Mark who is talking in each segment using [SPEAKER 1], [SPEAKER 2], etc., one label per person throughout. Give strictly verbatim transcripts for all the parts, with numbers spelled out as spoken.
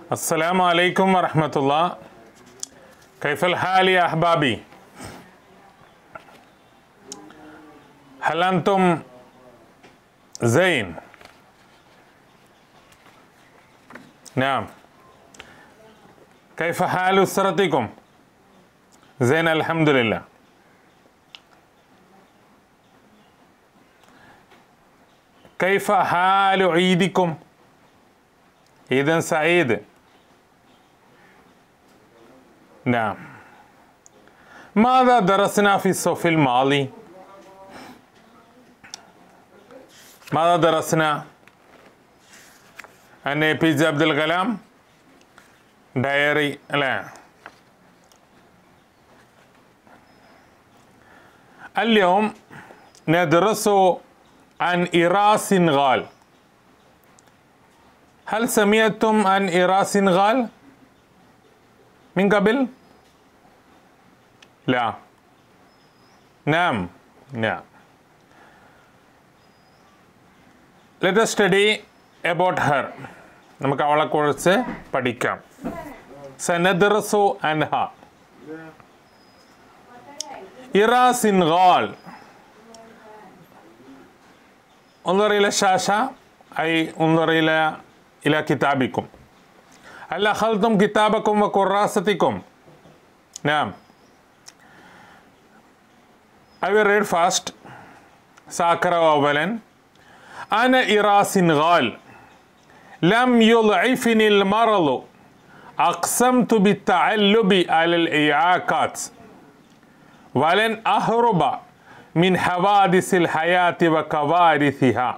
[SPEAKER 1] السلام عليكم ورحمة الله. كيف الحال يا أحبابي؟ هل أنتم زين؟ نعم. كيف حال أسرتكم؟ زين الحمد لله. كيف حال عيدكم؟ عيد سعيد. نعم. ماذا درسنا في الصف الماضي؟ ماذا درسنا عن اي بي جي عبد الكلام؟ Diary അല്ലേ? اليوم ندرس عن إيران سنغال. هل سمعتم عن إيران سنغال من قبل؟ لا. نعم نعم. Let us study about her. നമുക്ക് അവളെ കുറിച്ച് പഠിക്കാം. സനദ്റസു അൻഹ. إيران سنغال. انظر إلى الشاشة، أي انظر إلى إلى كتابكم. هل أخذتم كتابكم وكراستكم؟ نعم. I will read fast. سأقرأ أولا. أنا إيران سنغال. لم يضعفني المرض. أقسمت بالتعلب على الإعاقات. ولن أهرب من حوادث الحياة وكوارثها.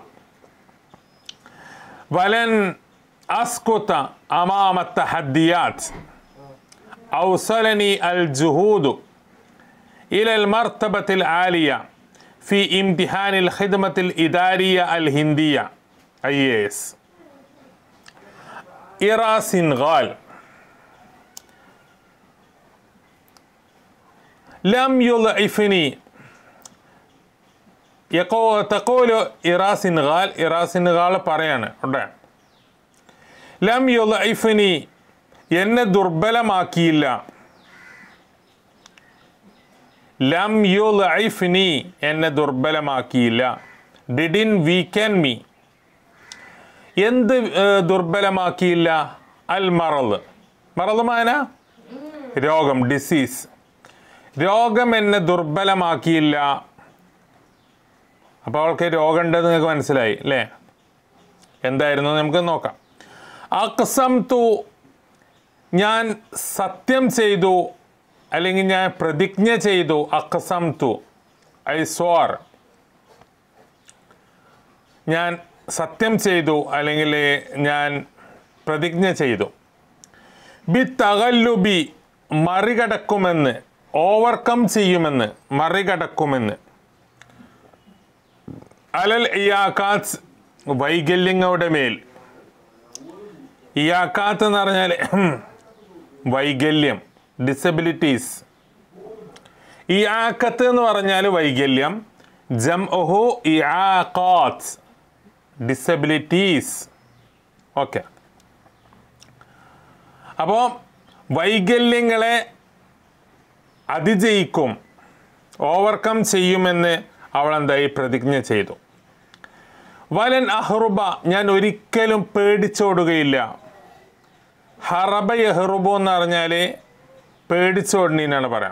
[SPEAKER 1] ولن أسقط أمام التحديات. أوصلني الجهود إلى المرتبة العالية في امتحان الخدمة الإدارية الهندية أي إيه إس. إيران سنغال. لم يضعفني. يقول تقول إيران سنغال. إيران سنغال പറയാണ് അവിടെ. ലം യുളഇഫ്നി, എന്നെ ദുർബലമാക്കിയില്ല. ലം യുളഇഫ്നി, എന്നെ ദുർബലമാക്കിയില്ല. ഡിഡിൻ വീക്കൻ മീ, എന്ത് ദുർബലമാക്കിയില്ല? അൽ മറദ്. മറദ് മാന രോഗം, ഡിസീസ്. രോഗം എന്നെ ദുർബലമാക്കിയില്ല. അപ്പോൾ അവൾക്ക് രോഗം ഉണ്ടെന്ന് നിങ്ങൾക്ക് മനസ്സിലായി അല്ലേ? എന്തായിരുന്നു നമുക്ക് നോക്കാം. അഖ്സംതു, ഞാൻ സത്യം ചെയ്തു, അല്ലെങ്കിൽ ഞാൻ പ്രതിജ്ഞ ചെയ്തു. അഖ്സംതു ഐ സ്വാർ, ഞാൻ സത്യം ചെയ്തു അല്ലെങ്കിൽ ഞാൻ പ്രതിജ്ഞ ചെയ്തു. ബി തഗല്ലുബി, മറികടക്കുമെന്ന്, ഓവർകം ചെയ്യുമെന്ന്, മറികടക്കുമെന്ന്. അലൽ ഇയാക്കാത്ത്, വൈകല്യങ്ങളുടെ മേൽ. ഇയാക്കാത്ത് എന്ന് പറഞ്ഞാൽ വൈകല്യം, ഡിസബിലിറ്റീസ്. ഇയാക്കത്ത് എന്ന് പറഞ്ഞാൽ വൈകല്യം. ജംഉഹു ഇയാഖാത്ത്, ഡിസബിലിറ്റീസ്. ഓക്കെ. അപ്പോൾ വൈകല്യങ്ങളെ അതിജയിക്കും, ഓവർകം ചെയ്യുമെന്ന് അവൾ എന്തായി പ്രതിജ്ഞ ചെയ്തു. വലൻ അഹ്റുബ, ഞാൻ ഒരിക്കലും പേടിച്ചോടുകയില്ല. ഹറബ യഹ്റുബു എന്ന് പറഞ്ഞാൽ പേടിച്ചോടുന്നതിനാണ് പറയാം.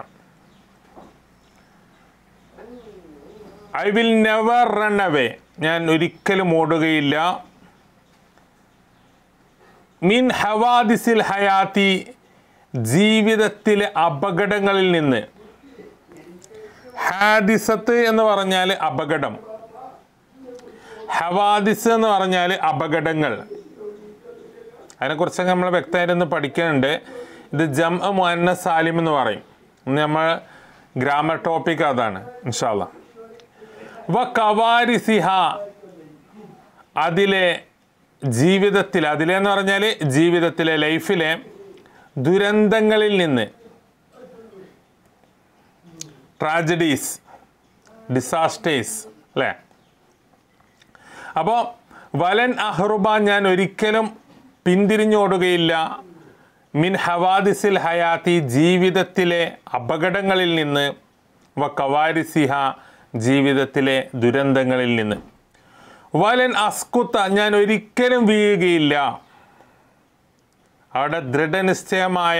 [SPEAKER 1] I will never run away, ഞാൻ ഒരിക്കലും ഓടുകയില്ല. മിൻ ഹവാദിസിൽ ഹയാത്തി, ജീവിതത്തിലെ അപകടങ്ങളിൽ നിന്ന്. ഹാദിസത്ത് എന്ന് പറഞ്ഞാൽ അപകടം, ഹവാദിസ് എന്ന് പറഞ്ഞാൽ അപകടങ്ങൾ. അതിനെക്കുറിച്ചൊക്കെ നമ്മൾ വ്യക്തമായിട്ടൊന്ന് പഠിക്കാനുണ്ട്. ഇത് ജംഅ മുഅന്നസ് സാലിം എന്ന് പറയും. ഇന്ന് നമ്മൾ ഗ്രാമർ ടോപ്പിക് അതാണ് ഇൻഷാ അല്ലാഹ്. വ കവാരിസിഹ, അതിലെ ജീവിതത്തിൽ, അതിലെന്ന് പറഞ്ഞാൽ ജീവിതത്തിലെ ലൈഫിലെ ദുരന്തങ്ങളിൽ നിന്ന്. ട്രാജഡീസ്, ഡിസാസ്റ്റേഴ്സ് അല്ലേ? അപ്പോൾ വലൻ അഹ്റുബ, ഞാൻ ഒരിക്കലും പിന്തിരിഞ്ഞോടുകയില്ല. മിൻ ഹവാദിസിൽ ഹയാത്തി ജീവിതത്തിലെ അപകടങ്ങളിൽ നിന്ന്, വ കവാരിസിഹ ജീവിതത്തിലെ ദുരന്തങ്ങളിൽ നിന്ന്. വലൻ അസ്കുത്ത ഞാൻ ഒരിക്കലും വീഴുകയില്ല. അവിടെ ദൃഢനിശ്ചയമായ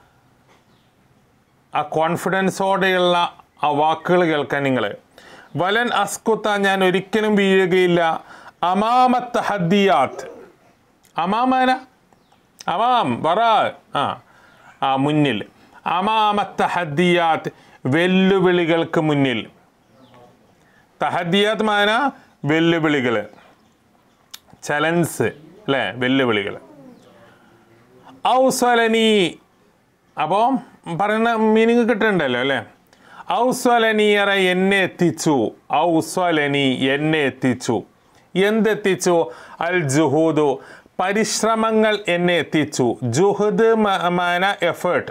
[SPEAKER 1] ആ കോൺഫിഡൻസോടെയുള്ള ആ വാക്കുകൾ കേൾക്കാൻ നിങ്ങൾ. വലൻ അസ്കുത്ത ഞാൻ ഒരിക്കലും വീഴുകയില്ല. അമാമത്ത് ഹദ്ദിയാത്ത്, അമാമന അമാം വറ ആ ആ മുന്നിൽ, അമാമത്ത് ഹദ്ദിയാത്ത് വെല്ലുവിളികൾക്ക് മുന്നിൽ. തഹദ്ദിയാത്ത് മാന വെല്ലുവിളികൾ, ചലൻസ് അല്ലേ, വെല്ലുവിളികൾ. ഔസ്വലനി അപ്പോൾ പറയുന്ന മീനിങ് കിട്ടുന്നുണ്ടല്ലോ അല്ലേ. ഔസ്വലനിയറ എന്നെ എത്തിച്ചു, ഔസ്വലനി എന്നെ എത്തിച്ചു. എന്തെത്തിച്ചു? അൽ ജുഹൂദു പരിശ്രമങ്ങൾ എന്നെ എത്തിച്ചു. ജുഹുദ് മാന എഫേർട്ട്,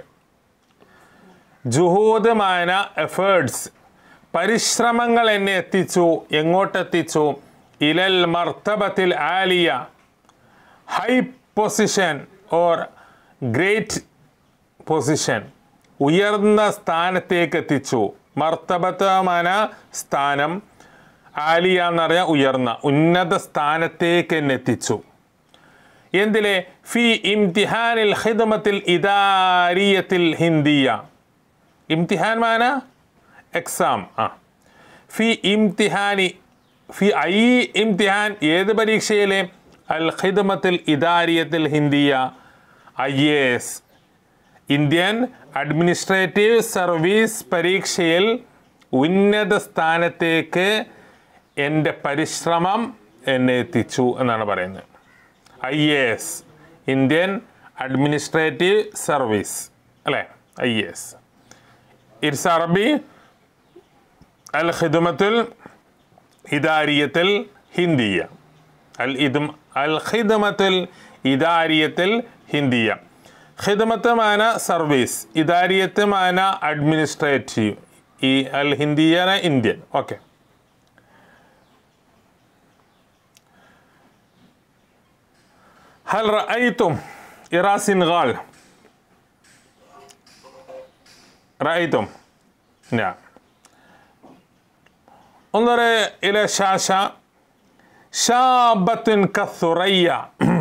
[SPEAKER 1] ജുഹൂദ് മാന എഫേർട്സ് പരിശ്രമങ്ങൾ എന്നെ എത്തിച്ചു. എങ്ങോട്ടെത്തിച്ചു? ഇലൽ മർത്തബത്തിൽ ആലിയ high position or great position ഉയർന്ന സ്ഥാനത്തേക്ക് എത്തിച്ചു. മർത്തബത്തമാന സ്ഥാനം, ആലിയ എന്ന് പറഞ്ഞാൽ ഉയർന്ന ഉന്നത സ്ഥാനത്തേക്ക് എന്നെ എത്തിച്ചു. എന്തിലെ? ഫി ഇംതിഹാനിൽ ഖിദ്മത്തിൽ ഇദാരിയത്തിൽ ഹിന്ദിയ. ഇംതിഹാൻ മാന എക്സാം. ആ ഫി ഇംതിഹാനി, ഫി ഐ ഇംതിഹാൻ ഏത് പരീക്ഷയിലെ? അൽ ഖിദ്മത്തിൽ ഇദാരിയത്തിൽ ഹിന്ദിയ I A S Indian administrative service പരീക്ഷയിൽ ഉന്നത സ്ഥാനത്തേക്ക് എൻ്റെ പരിശ്രമം എന്നെ എത്തിച്ചു എന്നാണ് പറയുന്നത്. I A S Indian administrative service അല്ലേ, ഐ എ എസ്. ഇറ്റ്സ് അറബി അൽ ഖിദ്മത്തുൽ ഇദാരിയത്തിൽ ഹിന്ദിയ. അൽ ഇദ് അൽ ഖിദ്മത്തുൽ ഇദാരിയത്തിൽ ഹിന്ദിയ. ഖിദ്മത്ത് മാന സർവീസ്, ഇദാരിയത്ത് മാന അഡ്മിനിസ്ട്രേറ്റീവ്, ഈ അൽ ഹിന്ദിയ ഇന്ത്യൻ. ഓക്കെ. هل رأيتم إرى سنغال؟ رأيتم؟ نعم. انظر إلى الشاشة. شابة كالثريا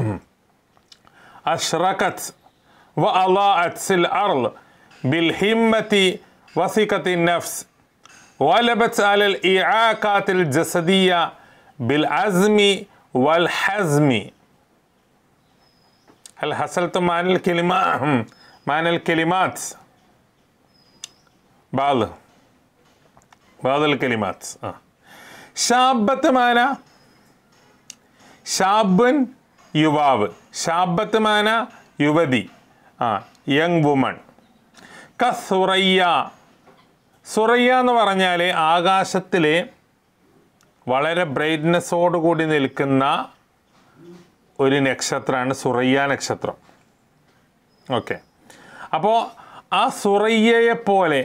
[SPEAKER 1] أشركت وأضاءت في الأرض بالهمة وثقة النفس، غلبت على الإعاقات الجسدية بالعزم والحزم. هل حصلتم معنى الكلمات؟ معنى الكلمات بعض بعض الكلمات. آه. شابة معنى ഷാബൻ യുവാവ്, ഷാബത്ത് മാന യുവതി, ആ യങ് വുമൺ. ക സുറയ്യ, സുറയ്യ എന്ന് പറഞ്ഞാൽ ആകാശത്തിലെ വളരെ ബ്രൈറ്റ്നെസ്സോടുകൂടി നിൽക്കുന്ന ഒരു നക്ഷത്രമാണ് സുറയ്യ നക്ഷത്രം. ഓക്കെ. അപ്പോൾ ആ സുറയ്യയെ പോലെ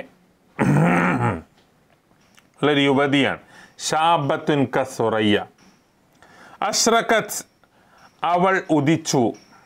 [SPEAKER 1] ഉള്ളൊരു യുവതിയാണ് ഷാബത്തുൻ ക സുറയ്യ. അഷ്റഖത്ത് അവൾ ഉദിച്ചു,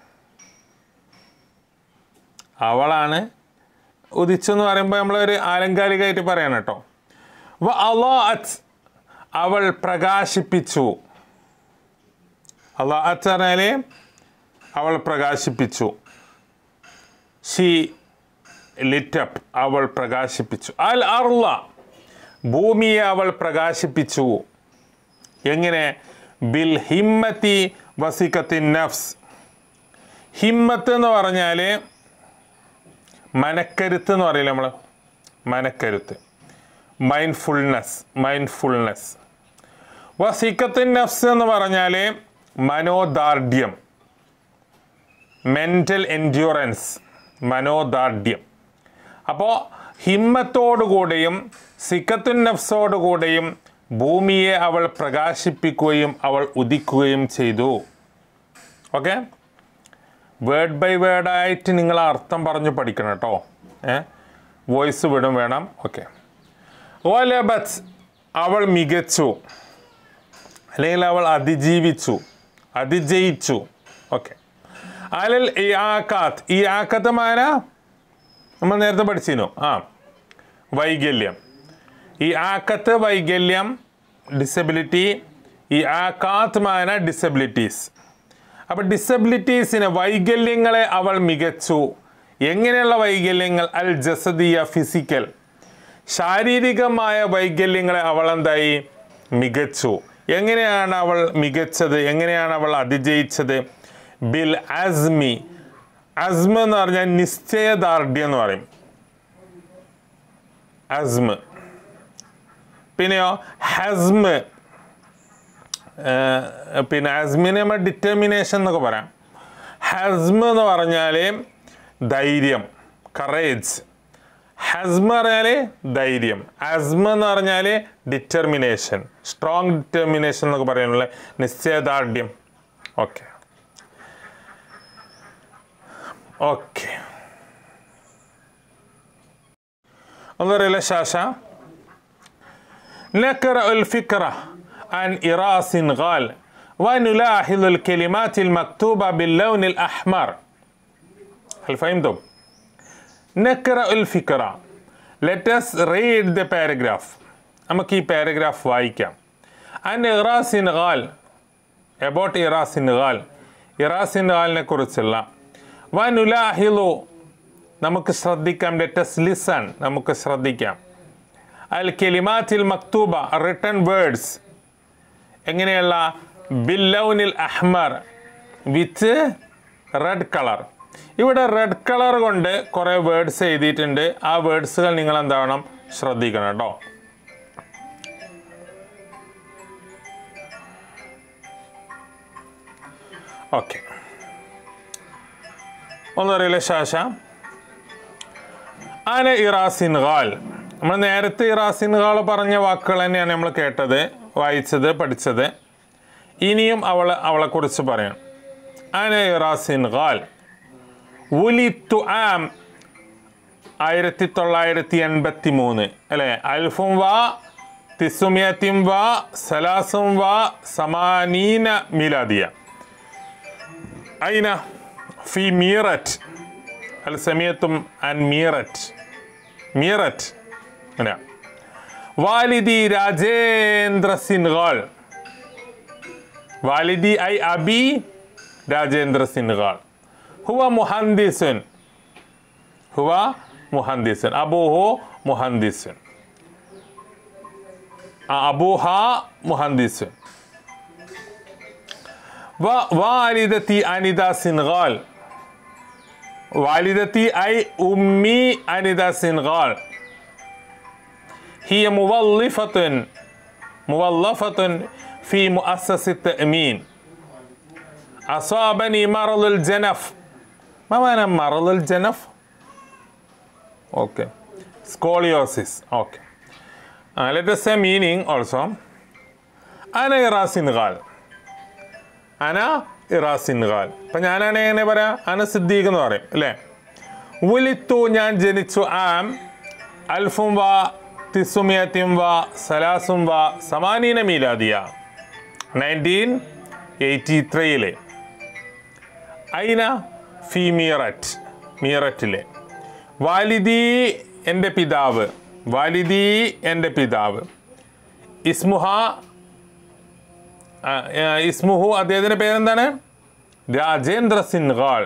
[SPEAKER 1] അവളാണ് ഉദിച്ചു എന്ന് പറയുമ്പോൾ നമ്മളൊരു ആലങ്കാരികമായിട്ട് പറയണം കേട്ടോ. വ അളാഅത്ത് അവൾ പ്രകാശിപ്പിച്ചു, അളാഅത്ത് പറഞ്ഞാൽ അവൾ പ്രകാശിപ്പിച്ചു. ഷീ ലിറ്റപ്പ് അവൾ പ്രകാശിപ്പിച്ചു. അൽ അർള ഭൂമിയെ അവൾ പ്രകാശിപ്പിച്ചു. എങ്ങനെ? ബിൽ ഹിമ്മത്തി വസിക്കത്തിൻ നഫ്സ്. ഹിമ്മത്ത് എന്ന് പറഞ്ഞാൽ മനക്കരുത്ത് എന്ന് പറയില്ല നമ്മൾ, മനക്കരുത്ത്, മൈൻഡ്ഫുൾനെസ്, മൈൻഡ്ഫുൾനെസ്. വസിക്കത്തിൻ നഫ്സ് എന്ന് പറഞ്ഞാൽ മനോദാർഢ്യം, മെൻ്റൽ എൻഡ്യൂറൻസ്, മനോദാർഢ്യം. അപ്പോൾ ഹിമ്മത്തോടുകൂടെയും സിക്കത്തുൻ നഫ്സോടുകൂടെയും ഭൂമിയെ അവൾ പ്രകാശിപ്പിക്കുകയും അവൾ ഉദിക്കുകയും ചെയ്തു. ഓക്കെ. വേർഡ് ബൈ വേർഡായിട്ട് നിങ്ങൾ അർത്ഥം പറഞ്ഞു പഠിക്കണം കേട്ടോ. ഏ വോയിസ് വിടും വേണം. ഓക്കെ. ഓലബത്ത് അവൾ മികച്ചു, അല്ലെങ്കിൽ അവൾ അതിജീവിച്ചു, അതിജയിച്ചു. ഓക്കെ. അലൽ ഇആഖാത്ത്. ഇആഖത്ത് മാന നമ്മൾ നേരത്തെ പഠിച്ചിരുന്നു. ആ വൈകല്യം. ഇആഖത്ത് വൈകല്യം, ഡിസബിലിറ്റി. ഇആഖാത്ത് മാന ഡിസബിലിറ്റീസ്. അപ്പം ഡിസബിലിറ്റീസിന് വൈകല്യങ്ങളെ അവൾ മികച്ചു. എങ്ങനെയുള്ള വൈകല്യങ്ങൾ? അൽ ജസദിയ ഫിസിക്കൽ, ശാരീരികമായ വൈകല്യങ്ങളെ അവൾ എന്തായി? മികച്ചു. എങ്ങനെയാണ് അവൾ മികച്ചത്? എങ്ങനെയാണ് അവൾ അതിജയിച്ചത്? ബിൽ അസ്മി. അസ്മ എന്ന് പറഞ്ഞാൽ നിശ്ചയദാർഢ്യം എന്ന് പറയും. അസ്മ. പിന്നെയോ ഹസ്മ്. പിന്നെ അസ്മിനെ നമ്മൾ ഡിറ്റർമിനേഷൻ എന്നൊക്കെ പറയാം. ഹസ്മ എന്ന് പറഞ്ഞാൽ ധൈര്യം, കറേജ്. ഹസ്മ പറഞ്ഞാൽ ധൈര്യം, അസ്മ എന്ന് പറഞ്ഞാൽ ഡിറ്റർമിനേഷൻ, സ്ട്രോങ് ഡിറ്റർമിനേഷൻ എന്നൊക്കെ പറയാനുള്ള നിശ്ചയദാർഢ്യം. ഓക്കെ ഓക്കെ ഒന്നറിയില്ല ശാശ. نقرأ الفكرة عن إراس غال ونلاحظ الكلمات المكتوبة باللون الأحمر. هل فهمتم؟ نقرأ الفكرة. Let us read the paragraph. നമുക്ക് ഈ പാരഗ്രാഫ് വായിക്കാം. عن إراس غال. About إراس غال. إراس غالനെ കുറിച്ചുള്ള. ونلاحظ. നമുക്ക് ശ്രദ്ധിക്കാം. Let us listen. നമുക്ക് ശ്രദ്ധിക്കാം. അൽ കലിമാത്തിൽ മക്തൂബ, റിട്ടൺ വേർഡ്സ്. എങ്ങനെയുള്ള? ബില്ലൗനിൽ അഹ്മർ, വിത്ത് റെഡ് കളർ. ഇവിടെ റെഡ് കളർ കൊണ്ട് കുറേ വേർഡ്സ് എഴുതിയിട്ടുണ്ട്. ആ വേർഡ്സുകൾ നിങ്ങൾ എന്താവണം? ശ്രദ്ധിക്കണം കേട്ടോ. ഓക്കെ ഒന്നറിയില്ല ശാശ. ആന ഇറാസിൻ ഗാൽ. നമ്മൾ നേരത്തെ ഇറാസിൻ ഗാൾ പറഞ്ഞ വാക്കുകൾ തന്നെയാണ് നമ്മൾ കേട്ടത്, വായിച്ചത്, പഠിച്ചത്. ഇനിയും അവൾ അവളെക്കുറിച്ച് പറയാം. ആന ഇറാസിൻ ഗാൽ ഉലിത്തു ആം ആയിരത്തി തൊള്ളായിരത്തി എൺപത്തി മൂന്ന് അല്ലേ? അൽഫും വാ തിസുമിയത്തിം വാ സലാസും വാ സമാനീന മിലാദിയ. ഐന ഫി മീററ്റ്. അൽ സമയത്തും ആൻ മീററ്റ്. മീററ്റ് അങ്ങനെ. വാലിദി രാജേന്ദ്ര സിൻഗാൾ. വാലിദി ഐ അബി രാജേന്ദ്ര സിൻഗാൾ. ഹുവ മുഹന്ദിസുൻ. ഹുവ മുഹന്ദിസുൻ. അബൂഹു മുഹന്ദിസുൻ. അബൂഹ മുഹന്ദിസുൻ. വാലിദത്തി അനിത സിൻഗാൾ. വാലിദത്തി ഐ ഉമ്മി Anitha സിൻഗാൾ. هي موظفة موظفة في مؤسسة التأمين. أصابني مرض الجنف. ما معنى مرض الجنف؟ Okay. Scoliosis. Okay. Uh, let us say meaning also. أنا إرا سنغال. أنا إرا سنغال. അപ്പം ഞാനാണ് എങ്ങനെ പറയാം? അന സിദ്ദീഖ് എന്ന് പറയും അല്ലേ? ഉലിത്തു ഞാൻ ജനിച്ചു. ആം അൽഫും വാ തിസുമിയത്തിം വാ സലാസും വാ സമാനീന മീലാദിയ. Nineteen eighty ത്രീയിലെ. ഐന ഫി മീററ്റ്. മീററ്റിലെ. വാലിദി എൻ്റെ പിതാവ്. വാലിദി എൻ്റെ പിതാവ്. ഇസ്മുഹ ഇസ്മുഹു അദ്ദേഹത്തിൻ്റെ പേരെന്താണ്? രാജേന്ദ്ര സിൻഗാൾ.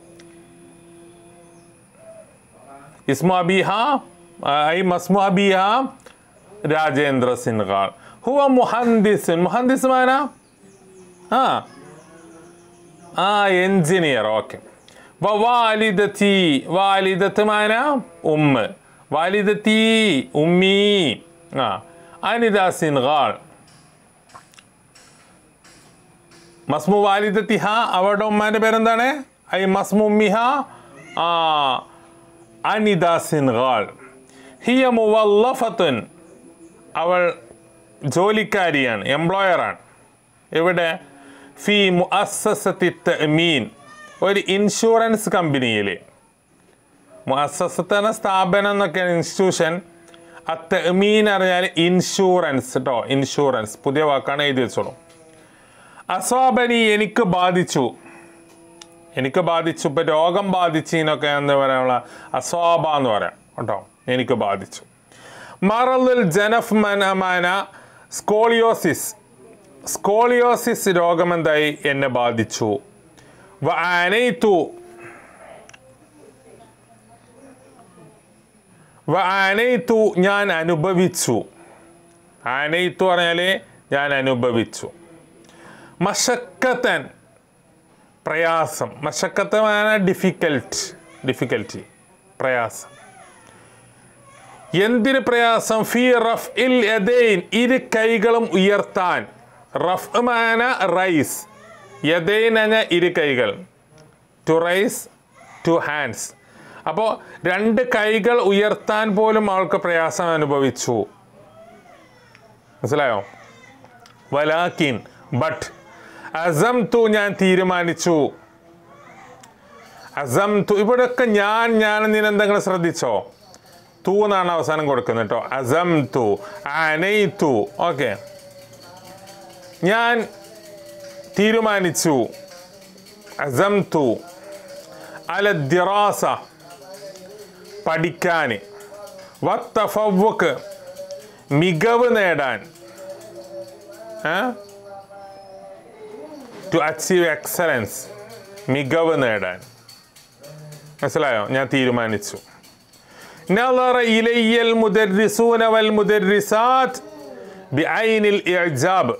[SPEAKER 1] ഇസ്മു അബിഹ ഐ മസ്മു അബിഹ രാജേന്ദ്ര സിൻഗാൾ. ഹുവ മുഹന്ദിസുൻ. മുഹന്ദിസ് മാന ആ ആ എൻജിനീയർ. ഓക്കെ. വാലിദത്തി. വാലിദത്ത് മാന ഉമ്മ. വാലിദത്തി ഉമ്മി. ആ അനിത സിൻഗാൾ. മസ്മു വാലിദത്തിഹ അവരുടെ ഉമ്മാൻ്റെ പേരെന്താണ്? ഐ മസ്മു ഉമ്മിഹ ആ അനിത സിൻഗാൾ. ഹിയ മുവല്ലഫത്തുൻ. അവൾ ജോലിക്കാരിയാണ്, എംപ്ലോയറാണ്. എവിടെ? ഫി മുഅസ്സസത്തി തഅമീൻ. ഒരു ഇൻഷുറൻസ് കമ്പനിയിൽ. മുഅസ്സസത്ത് സ്ഥാപനം എന്നൊക്കെയാണ്, ഇൻസ്റ്റിറ്റ്യൂഷൻ. അത്തഅമീൻ അറിഞ്ഞാൽ ഇൻഷുറൻസ് കേട്ടോ. ഇൻഷുറൻസ് പുതിയ വാക്കാണ്, എഴുതി വെച്ചോളൂ. അസ്വാബനി എനിക്ക് ബാധിച്ചു. എനിക്ക് ബാധിച്ചു. ഇപ്പം രോഗം ബാധിച്ചതിനൊക്കെ എന്താ പറയാനുള്ള അസ്വാബ എന്ന് പറയാം കേട്ടോ. എനിക്ക് ബാധിച്ചു. മറലുൽ ജനഫ് മനമാന സ്കോളിയോസിസ്. സ്കോളിയോസിസ് രോഗം എന്തായി എന്നെ ബാധിച്ചു. വ ആനൈതു വ ആനൈതു ഞാൻ അനുഭവിച്ചു. ആനൈത്തു പറഞ്ഞാൽ ഞാൻ അനുഭവിച്ചു. മശക്കത്തൻ പ്രയാസം. മശക്കത്തമാണ് ഡിഫിക്കൽട്ട് ഡിഫിക്കൽറ്റി പ്രയാസം. എന്തിന് പ്രയാസം? ഫി റഫ് ഇൽ യദൈൻ ഇരു കൈകളും ഉയർത്താൻ. റഫ് മാന റൈസ്, യദൈൻ എന്ന ഇരു കൈകൾ, ടു റൈസ് ടു ഹാൻഡ്സ്. അപ്പോൾ രണ്ട് കൈകൾ ഉയർത്താൻ പോലും അവൾക്ക് പ്രയാസം അനുഭവിച്ചു. മനസ്സിലായോ? വലാക്കിൻ ബട്ട് അസം തു ഞാൻ തീരുമാനിച്ചു. അസം തു ഇവിടെയൊക്കെ ഞാൻ ഞാൻ നിന്നെന്തെങ്കിലും ശ്രദ്ധിച്ചോ? തൂ എന്നാണ് അവസാനം കൊടുക്കുന്നത് കേട്ടോ. അസം തു അനൈതു. ഓക്കെ, ഞാൻ തീരുമാനിച്ചു. അസം തു അല ദിറാസ പഠിക്കാൻ. വത്തഫവ്വുക്ക് മികവ് നേടാൻ. ടു അച്ചീവ് എക്സലൻസ് മികവ് നേടാൻ. മനസ്സിലായോ? ഞാൻ തീരുമാനിച്ചു. നളറ ഇലയ്യൽ മുദർരിസൂന വൽ മുദർരിസാത്ത് ബിഐനിൽ ഇഅ്ജാബ്.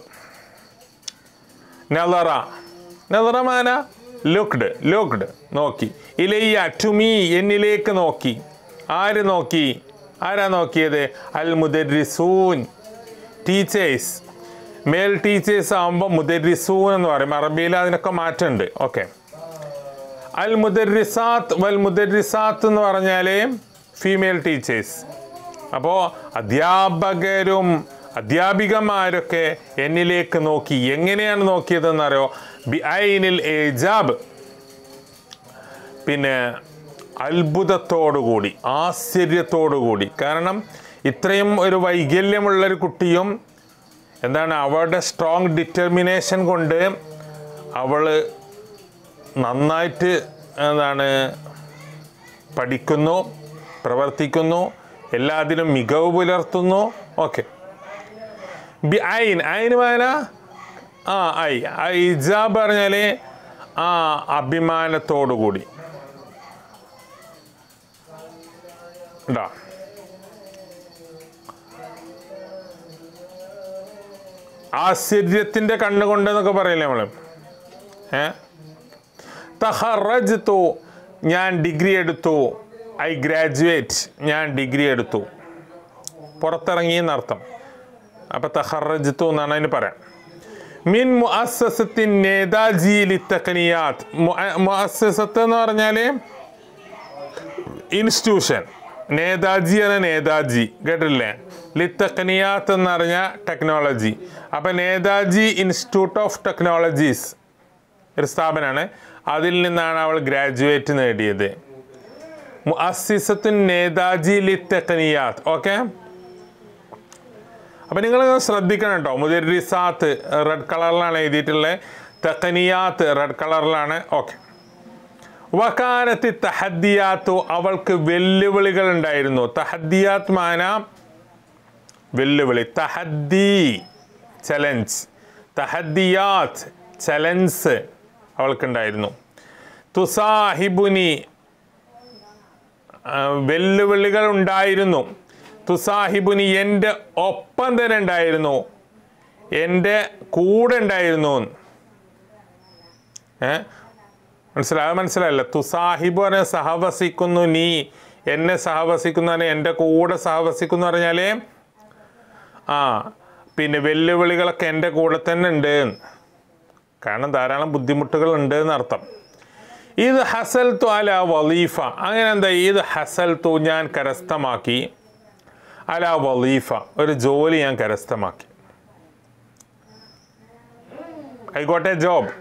[SPEAKER 1] നളറ നളറ മാന ലുക്ഡ് ലുക്ഡ് നോക്കി. ഇലയ്യ ടു മീ എന്നിലേക്ക് നോക്കി. ആര് നോക്കി? ആരാ നോക്കിയത്? അൽ മുദർരിസൂൻ ടീച്ചേഴ്സ്. മെയിൽ ടീച്ചേഴ്സ് ആകുമ്പോൾ മുദർരിസൂൻ എന്ന് പറയും. അറബിയിൽ അതിനൊക്കെ മാറ്റമുണ്ട്. ഓക്കെ. അൽ മുദർരിസാത്ത് വൽ മുദർരിസാത്ത് എന്ന് പറഞ്ഞാൽ ഫീമെയിൽ ടീച്ചേഴ്സ്. അപ്പോൾ അധ്യാപകരും അധ്യാപികമാരൊക്കെ എന്നിലേക്ക് നോക്കി. എങ്ങനെയാണ് നോക്കിയതെന്നറിയോ? ബി ഐനിൽ ഏജാബ്, പിന്നെ അത്ഭുതത്തോടുകൂടി, ആശ്ചര്യത്തോടുകൂടി. കാരണം ഇത്രയും ഒരു വൈകല്യമുള്ളൊരു കുട്ടിയും എന്താണ് അവളുടെ സ്ട്രോങ് ഡിറ്റർമിനേഷൻ കൊണ്ട് അവൾ നന്നായിട്ട് എന്താണ് പഠിക്കുന്നു, പ്രവർത്തിക്കുന്നു, എല്ലാത്തിനും മികവ് പുലർത്തുന്നു. ഓക്കെ. ബി ഐൻ ഐൻ വേന ആ ഐ ഐജാബ് പറഞ്ഞാൽ ആ അഭിമാനത്തോടു കൂടി. ണ്ടാ ആശ്ചര്യത്തിൻ്റെ കണ്ണുകൊണ്ടെന്നൊക്കെ പറയില്ലേ നമ്മൾ. ഏ തഖറജ്തു ഞാൻ ഡിഗ്രി എടുത്തു. ഐ ഗ്രാജുവേറ്റ് ഞാൻ ഡിഗ്രി എടുത്തു. പുറത്തിറങ്ങി എന്നർത്ഥം. അപ്പം തഖറജ്തു എന്നാണ് അതിന് പറയാം. മിൻ മുഅസ്സസത്തിൻ നേതാജി ലിത്തഖനിയാത്ത്. മുഅസ്സസത്ത് എന്ന് പറഞ്ഞാൽ ഇൻസ്റ്റിറ്റ്യൂഷൻ. നേതാജി എന്ന നേതാജി കേട്ടില്ലേ? ലിത്തഖനിയാത്ത് എന്ന് പറഞ്ഞാൽ ടെക്നോളജി. അപ്പം നേതാജി ഇൻസ്റ്റിറ്റ്യൂട്ട് ഓഫ് ടെക്നോളജീസ് ഒരു സ്ഥാപനമാണ്. അതിൽ നിന്നാണ് അവൾ ഗ്രാജുവേറ്റ് നേടിയത്. മുഅസ്സിസത്തുൻ നേതാജി ലിത്തഖനിയാത്ത്. ഓക്കെ. അപ്പം നിങ്ങൾ ശ്രദ്ധിക്കണം കേട്ടോ. മുദർരിസാത്ത് റെഡ് കളറിലാണ് എഴുതിയിട്ടുള്ളത്. തഖനിയാത്ത് റെഡ് കളറിലാണ്. ഓക്കെ. വകാനത്തി തഹദ്ദിയാത്തു അവൾക്ക് വെല്ലുവിളികൾ ഉണ്ടായിരുന്നു. തഹദ്ദിയാത്ത് മാന വെല്ലുവിളി. തഹദ്ദി ചലഞ്ച്. തഹദ്ദിയാത്ത് ചലഞ്ച് അവൾക്കുണ്ടായിരുന്നു. തുസാഹിബുനി വെല്ലുവിളികൾ ഉണ്ടായിരുന്നു. തുസാഹിബുനി എൻ്റെ ഒപ്പം തന്നെ ഉണ്ടായിരുന്നു, എൻ്റെ കൂടെ ഉണ്ടായിരുന്നു. ഏ മനസ്സിലായ മനസ്സിലായല്ല? തുസാഹിബ് പറഞ്ഞാൽ സഹവസിക്കുന്നു, നീ എന്നെ സഹവസിക്കുന്നു, എൻ്റെ കൂടെ സഹവസിക്കുന്നു പറഞ്ഞാൽ ആ പിന്നെ വെല്ലുവിളികളൊക്കെ എൻ്റെ കൂടെ തന്നെ ഉണ്ട്. കാരണം ധാരാളം ബുദ്ധിമുട്ടുകൾ ഉണ്ട് എന്നർത്ഥം. ഇത് ഹസൽ തു അല വലീഫ. അങ്ങനെ എന്താ? ഇത് ഹസൽ തു ഞാൻ കരസ്ഥമാക്കി. അല വലീഫ ഒരു ജോലി ഞാൻ കരസ്ഥമാക്കി. I got a job.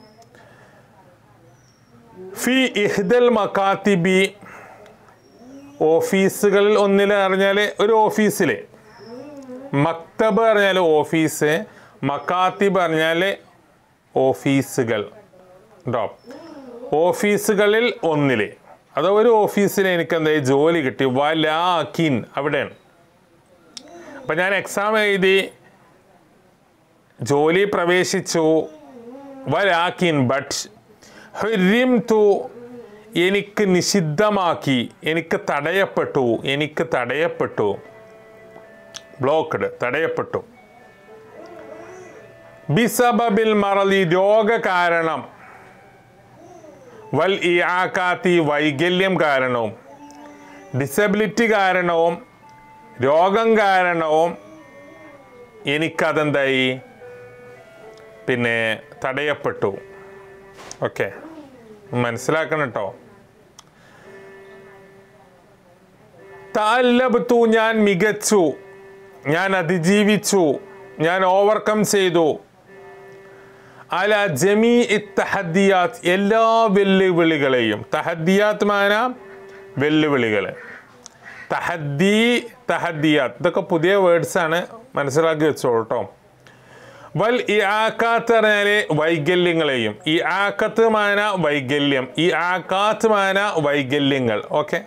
[SPEAKER 1] ഫി ഇഹ്ദൽ മക്കാത്തിബി ഓഫീസുകളിൽ ഒന്നിൽ പറഞ്ഞാൽ ഒരു ഓഫീസിൽ. മക്തബ് പറഞ്ഞാൽ ഓഫീസ്, മക്കാത്തിബ് പറഞ്ഞാൽ ഓഫീസുകൾ കേട്ടോ. ഓഫീസുകളിൽ ഒന്നിൽ, അത് ഒരു ഓഫീസിൽ എനിക്ക് എന്തായി ജോലി കിട്ടി. വലാകിൻ അവിടെയാണ്. അപ്പം ഞാൻ എക്സാം എഴുതി ജോലി പ്രവേശിച്ചു. വലാകിൻ ബട്ട് ഹുരിംതു എനിക്ക് നിഷിദ്ധമാക്കി, എനിക്ക് തടയപ്പെട്ടു, എനിക്ക് തടയപ്പെട്ടു. ബ്ലോക്ക്ഡ്, തടയപ്പെട്ടു. ബിസബബിൽ മറലി രോഗ കാരണം, വൽ ഇആകാത്തി വൈകല്യം കാരണവും, ഡിസബിലിറ്റി കാരണവും രോഗം കാരണവും എനിക്കതെന്തായി പിന്നെ തടയപ്പെട്ടു. ഓക്കെ, മനസ്സിലാക്കണം കേട്ടോ. തഅല്ലബ്തു ഞാൻ മികച്ചു, ഞാൻ അതിജീവിച്ചു, ഞാൻ ഓവർകം ചെയ്തു. അല ജമീ തഹദ്ദിയാത്ത് എല്ലാ വെല്ലുവിളികളെയും. തഹദ്ദിയാത്ത് മാന വെല്ലുവിളികൾ. തഹദ്ദി തഹദ്ദിയാത്ത് ഇതൊക്കെ പുതിയ വേർഡ്സാണ്, മനസ്സിലാക്കി വെച്ചോളൂ കേട്ടോ. വൽ ഇആകാത്ത് പറഞ്ഞാൽ വൈകല്യങ്ങളെയും. ഈ ആക്കത്ത് മാന വൈകല്യം, ഈ ആകാത്ത് മാന വൈകല്യങ്ങൾ. ഓക്കെ,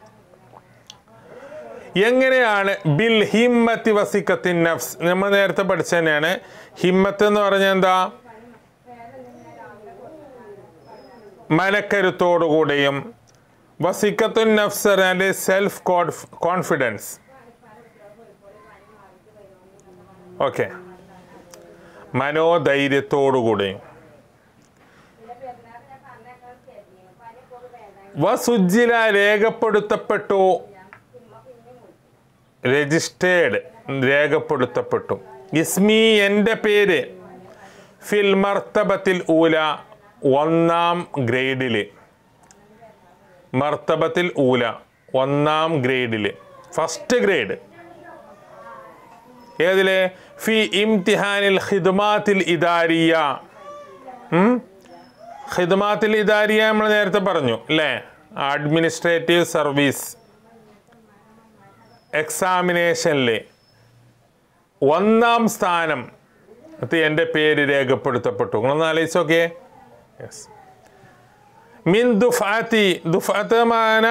[SPEAKER 1] എങ്ങനെയാണ്? ബിൽ ഹിമ്മത്തി വസിക്കത്തിൻ നഫ്സ്. നമ്മൾ നേരത്തെ പഠിച്ച തന്നെയാണ്. ഹിമ്മത്ത് എന്ന് പറഞ്ഞാൽ എന്താ? മനക്കരുത്തോടുകൂടിയും. വസിക്കത്തുൻ നഫ്സ് പറഞ്ഞാൽ സെൽഫ് കോൺഫിഡൻസ്. ഓക്കെ, മനോധൈര്യത്തോടുകൂടിയും. വസുജ്ജില രേഖപ്പെടുത്തപ്പെട്ടു, രജിസ്റ്റേർഡ് രേഖപ്പെടുത്തപ്പെട്ടു. ഇസ്മി എൻ്റെ പേര്, ഫിൽ മർത്തബത്തിൽ ഊല ഒന്നാം ഗ്രേഡിൽ. മർത്തബത്തിൽ ഊല ഒന്നാം ഗ്രേഡിൽ, ഫസ്റ്റ് ഗ്രേഡ്. ഏതിലെ? ഫി ഇംതിഹാനിൽ ഖിദ്മാത്തിൽ ഇദാരിയ. ഖിദ്മാത്തിൽ ഇദാരിയ നമ്മൾ നേരത്തെ പറഞ്ഞു അല്ലേ? അഡ്മിനിസ്ട്രേറ്റീവ് സർവീസ് എക്സാമിനേഷനിൽ ഒന്നാം സ്ഥാനം എൻ്റെ പേര് രേഖപ്പെടുത്തപ്പെട്ടു. നിങ്ങളൊന്ന് ആലോചിച്ച് നോക്കിയേ. യെസ്. മിൻ ദുഫാത്തി, ദുഫാത്ത് മാന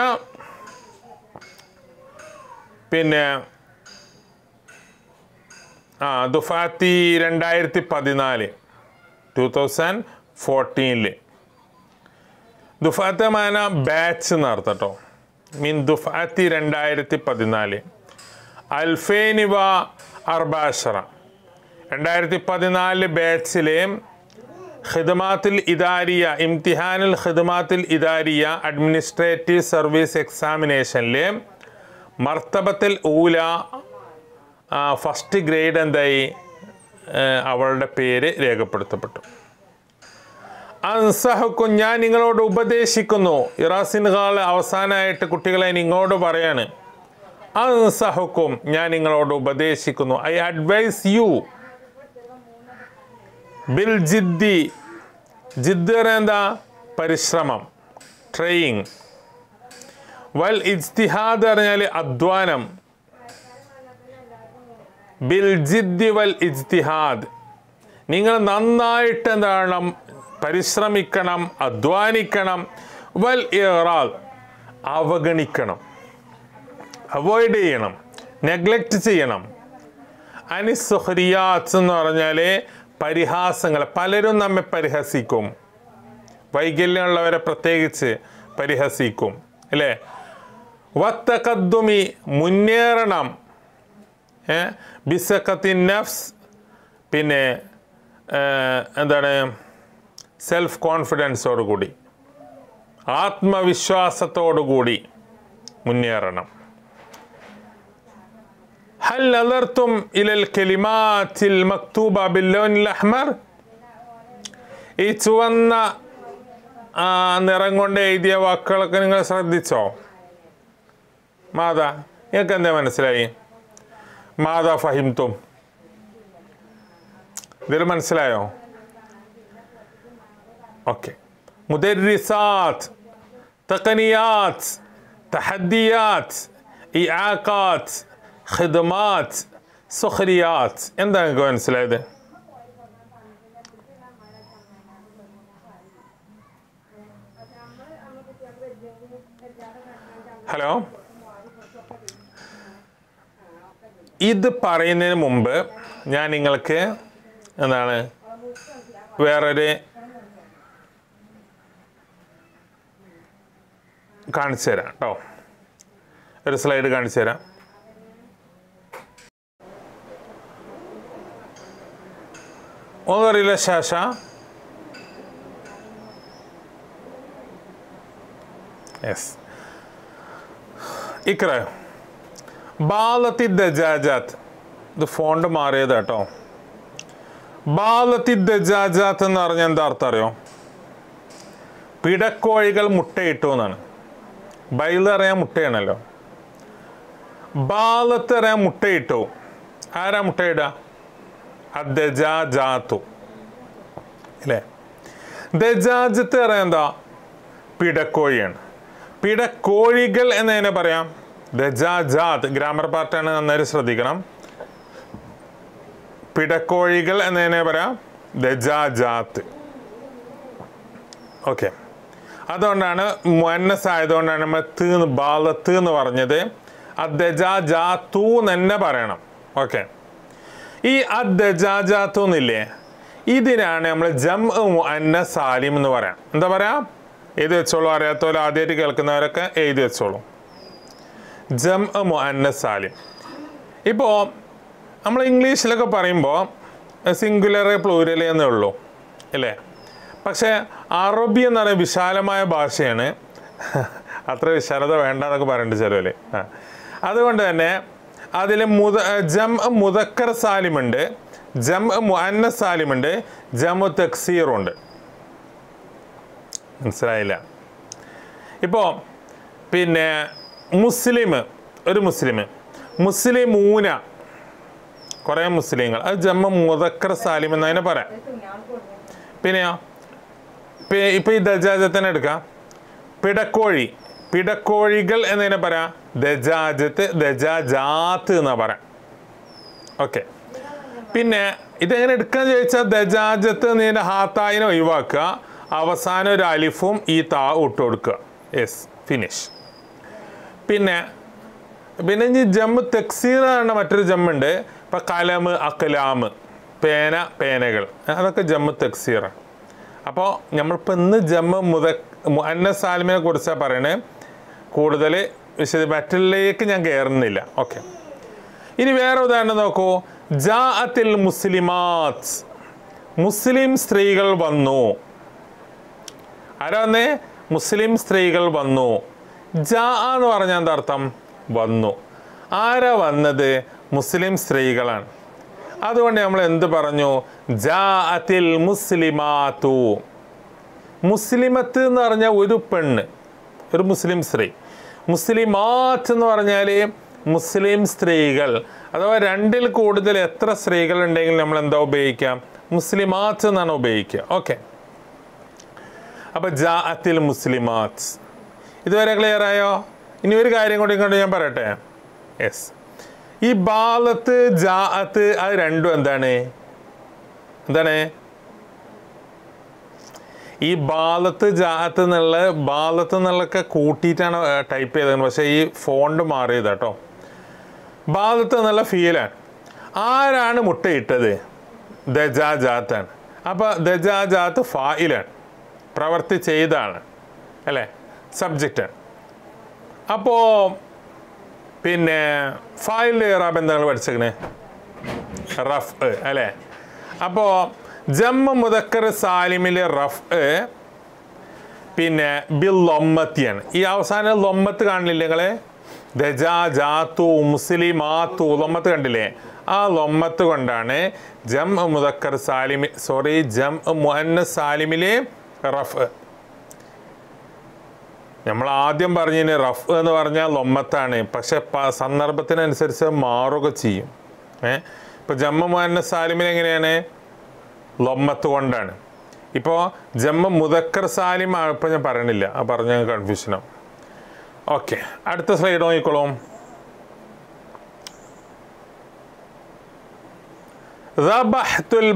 [SPEAKER 1] പിന്നെ ആ ദുഫാത്തി രണ്ടായിരത്തി പതിനാല് ടു തൗസൻഡ് ഫോർട്ടീനില്. ദുഫാത്ത് മാന ബാച്ച് എന്നർത്ഥം കേട്ടോ. മിൻ ദുഫാത്തി രണ്ടായിരത്തി പതിനാല്. അൽഫേനിവ അർബാഷറ രണ്ടായിരത്തി പതിനാല് ബാച്ചിലെ ഖിദ്മാത്തുൽ ഇദാരിയ, ഇംതിഹാനുൽ ഖിദ്മാത്തുൽ ഇദാരിയ അഡ്മിനിസ്ട്രേറ്റീവ് സർവീസ് എക്സാമിനേഷനിലെ മർത്തബത്തിൽ ഊല ഫസ്റ്റ് ഗ്രേഡ് എന്തായി അവളുടെ പേര് രേഖപ്പെടുത്തപ്പെട്ടു. അൻസഹുക്കും ഞാൻ നിങ്ങളോട് ഉപദേശിക്കുന്നു. ഇറാസിൻകാൾ അവസാനമായിട്ട് കുട്ടികളെ നിങ്ങളോട് പറയാണ്. അൻസഹുക്കും ഞാൻ നിങ്ങളോട് ഉപദേശിക്കുന്നു. ഐ അഡ്വൈസ് യു ബിൽ ജിദ്ദി. ജിദ്ദ് എന്താ? പരിശ്രമം, ട്രെയിനിങ്. വൽ ഇജ്തിഹാദ് പറഞ്ഞാൽ അധ്വാനം. ബിൽ ജിദ്ദി വൽ ഇജ്തിഹാദ് നിങ്ങൾ നന്നായിട്ട് എന്താണ് പരിശ്രമിക്കണം, അധ്വാനിക്കണം. വൽ ഇറാദ് അവഗണിക്കണം, അവോയ്ഡ് ചെയ്യണം, നെഗ്ലക്റ്റ് ചെയ്യണം. അനിസുഹരിയാത്ത് എന്ന് പറഞ്ഞാൽ പരിഹാസങ്ങൾ. പലരും നമ്മെ പരിഹസിക്കും, വൈകല്യമുള്ളവരെ പ്രത്യേകിച്ച് പരിഹസിക്കും അല്ലേ? വത്തഖദ്ദുമി മുന്നേറണം. ബിസഖത്തിൻ നഫ്സ് പിന്നെ എന്താണ്? സെൽഫ് കോൺഫിഡൻസോടു കൂടി, ആത്മവിശ്വാസത്തോടു കൂടി മുന്നേറണം. ഹൽ നദർതും ഇലൽ കലിമാത്തിൽ മക്തൂബ ബില്ലോനിൽ അഹ്മർ. ഈ ചുവന്ന നിറം കൊണ്ട് എഴുതിയ വാക്കുകളൊക്കെ നിങ്ങൾ ശ്രദ്ധിച്ചോ? മാതാ, നിങ്ങൾക്ക് എന്താ മനസ്സിലായി? മാതാ ഫഹിംതും, ഇതിൽ മനസ്സിലായോ? ഓക്കെ. മുദർരിസാത്ത്, തഖനിയാത്ത്, തഹദ്ദിയാത്ത്, ഇആകാത്ത്, ഖിദ്മാത്ത്, സുഖ്രിയാത്ത്. എന്താ നിങ്ങൾക്ക് മനസ്സിലായത്? ഹലോ, ഇത് പറയുന്നതിന് മുമ്പ് ഞാൻ നിങ്ങൾക്ക് എന്താണ് വേറൊരു കാണിച്ചു തരാം കേട്ടോ. ഒരു സ്ലൈഡ് കാണിച്ചു തരാം. ഒന്നും അറിയില്ല ശാശ. യെസ്, ഇക്ര ബാലത്തി ദജാജാത്ത്. ഇത് ഫോണ്ട് മാറിയത് കേട്ടോ. ബാലത്തി ദജാജാത്ത് എന്ന് പറഞ്ഞാൽ എന്താ അർത്ഥം അറിയോ? പിടക്കോഴികൾ മുട്ടയിട്ടു എന്നാണ്. ബൈല് അറിയാൻ മുട്ടയാണല്ലോ. ബാലത്ത് അറിയാൻ മുട്ടയിട്ടു. ആരാ മുട്ടയിടുക? ദജാജാത്തു അല്ലേ? ദജാജത്ത് അറിയാൻ എന്താ? പിടക്കോഴിയാണ്. പിടക്കോഴികൾ എന്നതിനെ പറയാം ദജാജാത്ത്. ഗ്രാമർ പാർട്ടാണ്, നന്നായി ശ്രദ്ധിക്കണം. പിടക്കോഴികൾ എന്നതിനെ പറയാം ദജാജാത്ത്. ഓക്കെ, അതുകൊണ്ടാണ് മുഅന്നസ് ആയതുകൊണ്ടാണ് നമ്മൾ ത് ബാലത്ത് എന്ന് പറഞ്ഞത്. അദ്ദജാജാത്തു തന്നെ പറയണം. ഓക്കെ, ഈ അദ്ദജാജാത്തു എന്നില്ലേ, ഇതിനാണ് നമ്മൾ ജംഉ മുഅന്നസ് സാലിം എന്ന് പറയാം. എന്താ പറയാ? എഴുതി വെച്ചോളൂ. അറിയാത്തോലും ആദ്യമായിട്ട് കേൾക്കുന്നവരൊക്കെ എഴുതി വെച്ചോളൂ. ജംഉ മുഅന്നസ് സാലിം. ഇപ്പോൾ നമ്മൾ ഇംഗ്ലീഷിലൊക്കെ പറയുമ്പോൾ സിംഗുലർ പ്ലൂരൽ എന്നേ ഉള്ളൂ അല്ലേ? പക്ഷേ അറബി എന്ന് പറയുന്ന വിശാലമായ ഭാഷയാണ്. അത്ര വിശാലത വേണ്ട എന്നൊക്കെ പറയുന്നുണ്ട് ചിലവര്. ആ അതുകൊണ്ട് തന്നെ അതിൽ മുത ജം മുദക്കർ സാലിമുണ്ട്, ജം മുഅന്നസ് സാലിമുണ്ട്, ജമു തക്സീറുണ്ട്. മനസ്സിലായില്ല? ഇപ്പോൾ പിന്നെ മുസ്ലിം, ഒരു മുസ്ലിം, മുസ്ലിമൂന, കുറേ മുസ്ലിങ്ങൾ, അത് ജമ്മ മുദക്കർ സാലിം എന്നതിനെ പറയാം. പിന്നെയോ ഇപ്പം ഈ ദജാജത്തിനെ എടുക്കാം. പിടക്കോഴി, പിടക്കോഴികൾ എന്നതിനെ പറയാം ദജാജത്ത്, ദജാജാത്ത് എന്നാ പറയാം. ഓക്കെ, പിന്നെ ഇതെങ്ങനെ എടുക്കാന്ന് ചോദിച്ചാൽ ദജാജത്ത് എന്നതിൻ്റെ ഹാത്തായിനെ ഒഴിവാക്കുക, അവസാനം ഒരു അലിഫും ഈ താ ഇട്ട് കൊടുക്കുക. Yes, finish. പിന്നെ പിന്നെ ഇനി ജമ്മ് തക്സീർ എന്ന മറ്റൊരു ജമ്മുണ്ട്. ഇപ്പം കലമ്, അക്കലാമ്, പേന, പേനകൾ, അതൊക്കെ ജമ്മ് തക്സീറാണ്. അപ്പോൾ നമ്മളിപ്പോൾ ഇന്ന് ജമ്മ് മുദ മുഅന്നസ് സാലിമിനെ കുറിച്ചാണ് പറയണേ. കൂടുതൽ വിശദ മറ്റുള്ളിലേക്ക് ഞാൻ കയറുന്നില്ല. ഓക്കെ, ഇനി വേറെ ഉദാഹരണം നോക്കൂ. ജാഅത്തിൽ മുസ്ലിമാത്ത്, മുസ്ലിം സ്ത്രീകൾ വന്നു. ആരാ വന്നേ? മുസ്ലിം സ്ത്രീകൾ വന്നു. ജാ എന്ന് പറഞ്ഞാൽ എന്താ അർത്ഥം? വന്നു. ആരാ വന്നത്? മുസ്ലിം സ്ത്രീകളാണ്. അതുകൊണ്ട് നമ്മൾ എന്ത് പറഞ്ഞു? ജാഅത്തിൽ മുസ്ലിമാത്തു. മുസ്ലിമത്ത് എന്ന് പറഞ്ഞാൽ ഒരു പെണ്ണ്, ഒരു മുസ്ലിം സ്ത്രീ. മുസ്ലിമാത്ത് എന്ന് പറഞ്ഞാൽ മുസ്ലിം സ്ത്രീകൾ, അഥവാ രണ്ടിൽ കൂടുതൽ എത്ര സ്ത്രീകൾ ഉണ്ടെങ്കിൽ നമ്മൾ എന്താ ഉപയോഗിക്കാം? മുസ്ലിമാത്ത് എന്നാണ് ഉപയോഗിക്കുക. ഓക്കെ, അപ്പോൾ ജാഅത്തിൽ മുസ്ലിമാത്ത്. ഇതുവരെ ക്ലിയർ ആയോ? ഇനി ഒരു കാര്യം കൂടി ഇങ്ങോട്ട് ഞാൻ പറയട്ടെ. യെസ്, ഈ ബാലത്ത് ജാഅത്ത് അത് രണ്ടും എന്താണ്? എന്താണ് ഈ ബാലത്ത് ജാഅത്ത് എന്നുള്ള ബാലത്ത് എന്നുള്ളതൊക്കെ കൂട്ടിയിട്ടാണ് ടൈപ്പ് ചെയ്തത്. പക്ഷേ ഈ ഫോണ്ട് മാറിയത് കേട്ടോ. ബാലത്ത് എന്നുള്ള ഫീലാണ്. ആരാണ് മുട്ടയിട്ടത്? ദജാജാത്താണ്. അപ്പോൾ ദജാജാത്ത് ഫായിലാണ്, പ്രവൃത്തി ചെയ്താണ് അല്ലേ, സബ്ജക്റ്റാണ്. അപ്പോൾ പിന്നെ ഫായിൽ ഇറാബ് എന്താണ് പഠിച്ചേക്കണേ? റഫ് അല്ലേ? അപ്പോൾ ജമ്മ മുദക്കർ സാലിമിലെ റഫ് പിന്നെ ബിൽ ലൊമ്മത്തിയാണ്. ഈ അവസാനം ലൊമ്മത്ത് കാണില്ലേ നിങ്ങളെ? ദജാജാത്തു, മുസ്ലിമാത്തു, ലൊമ്മത്ത് കണ്ടില്ലേ? ആ ലൊമ്മത്ത് കൊണ്ടാണ് ജം മുദക്കർ സാലിമി സോറി ജം മുഅന്നസ് സാലിമിലെ റഫ്. നമ്മൾ ആദ്യം പറഞ്ഞതിന് റഫ് എന്ന് പറഞ്ഞാൽ ലൊമ്മത്താണ്, പക്ഷെ സന്ദർഭത്തിനനുസരിച്ച് മാറുക ചെയ്യും. ഏഹ് ഇപ്പോൾ ജമ്മ മുഅന്നസ് സാലിമിന് എങ്ങനെയാണ്? ലൊമ്മത്ത് കൊണ്ടാണ്. ഇപ്പോൾ ജമ്മ മുദക്കർ സാലിം ഇപ്പോൾ ഞാൻ പറയണില്ല, ആ പറഞ്ഞ കൺഫ്യൂഷനാവും. ഓക്കെ, അടുത്ത സ്ലൈഡ് നോക്കിക്കോളും. ദബഹ്തുൽ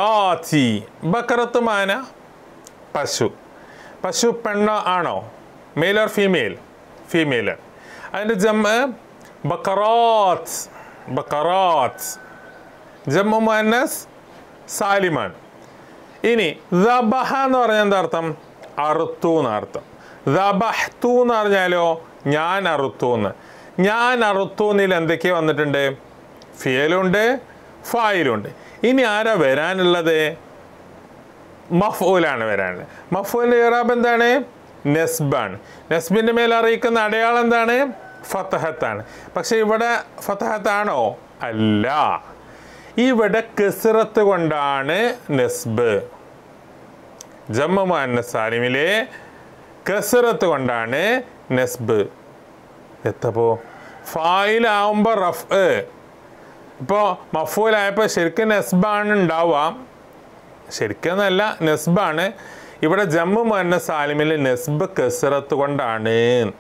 [SPEAKER 1] ബഖറാത്തി. ബഖറത്ത് മാന പശു. പശു പെണ്ണോ ആണോ? Male or female? ഫീമെയിൽ. അതിൻ്റെ ജമ്മ ബക്കറാത്ത്. ബക്കറാത്ത് ജമ്മു മുഅന്നസ് സാലിമാണ്. ഇനി ദബഹ എന്ന് പറഞ്ഞാൽ എന്താ അർത്ഥം? അറുത്തു എന്നർത്ഥം. ദബഹ്തു എന്ന് പറഞ്ഞാലോ ഞാൻ അറുത്തു എന്ന്. ഞാൻ അറുത്തു എന്നിൽ എന്തൊക്കെ വന്നിട്ടുണ്ട്? ഫിയലുണ്ട്, ഫായിലുണ്ട്. ഇനി ആരാ വരാനുള്ളത്? മഫ്ഊലാണ് വരാനുള്ളത്. മഫ്ഊലിൻ്റെ ഇറാബ് എന്താണ്? നെസ്ബാണ്. നെസ്ബിൻ്റെ മേൽ അറിയിക്കുന്ന അടയാളം എന്താണ്? ഫതഹത്താണ്. പക്ഷെ ഇവിടെ ഫതഹത്താണോ? അല്ല, ഇവിടെ കസ്റത്ത് കൊണ്ടാണ് നെസ്ബ്. ജമ്മു മുഅന്നസ് സാലിമിലെ കസ്റത്ത് കൊണ്ടാണ് നെസ്ബ്. എത്തപ്പോ ഫായിലാവുമ്പോൾ റഫ്. ഇപ്പോൾ മഫൂലായപ്പോൾ ശരിക്കും നെസ്ബാണ് ഉണ്ടാവുക. ശരിക്കെന്നല്ല, നെസ്ബാണ്. ഇവിടെ ജമ്മു മുഅന്നസ് സാലിമിൽ നെസ്ബ് കസ്റത്ത് കൊണ്ടാണ്.